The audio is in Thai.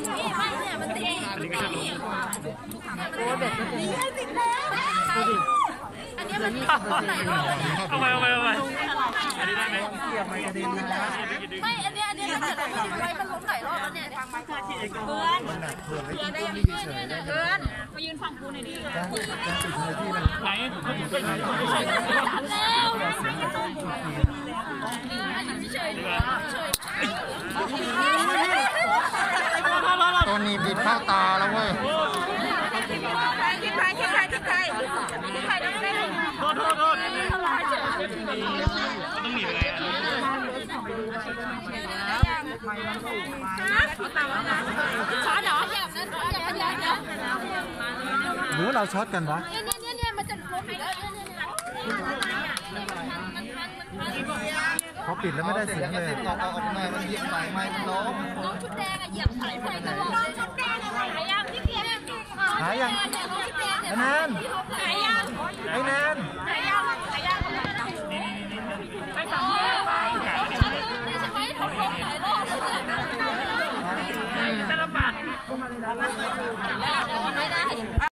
ไม่เนี่ยมันติดโอ้เด็กก็ติดอันนี้มันไหนรอบเอาไปอันนี้ได้ไหมไม่อันนี้มันถ้าเกิดเราไว้มันล้มหลายรอบแล้วเนี่ยเพื่อนได้ยังเพื่อนมายืนฝั่งกูหน่อยดิไหนตัวนี้ปิดเข้าตาแล้วเว้ยโทษต้องหนีไปไหนช็อตเหรออย่าพยายามนะหรือว่าเราช็อตกันวะเนี่ยมันจะล้มอีกแล้วเขาปิดแล้วไม่ได้เสียงเลยเอาออกมามันเหยียบสายไม้มันล้มน้องชุดแดงเหยียบสายไฟตลอดชุดแดงหายยังพี่เพียรหายยังไอ้แนนหายยังไอ้แนนไปสองไปใช่ไหมถอดหลายรอบเลย